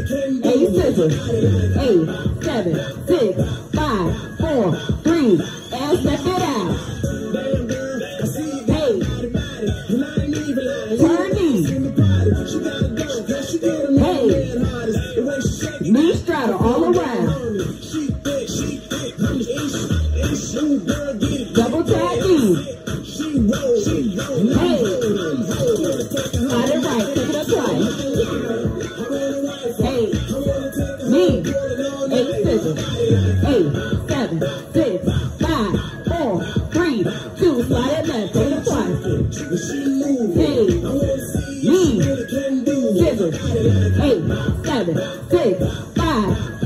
8 scissors. 8, 7, 6, 5, 4, 3, and step it out. 8, turn knee. Hey, knee straddle all around. Double tap knee. Hey, slide it right, pick it up twice. Hey, knee. 8 scissors. 8, 7, 6, 5, 4, 3, 2, slide it left, pick it up twice. Hey, knee. Scissors. 8, 7, 6, 5,